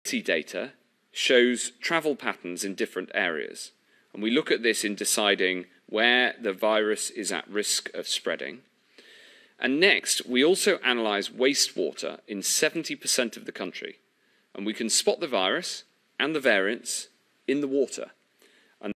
data shows travel patterns in different areas. And we look at this in deciding where the virus is at risk of spreading. And next, we also analyse wastewater in 70% of the country. And we can spot the virus and the variants in the water.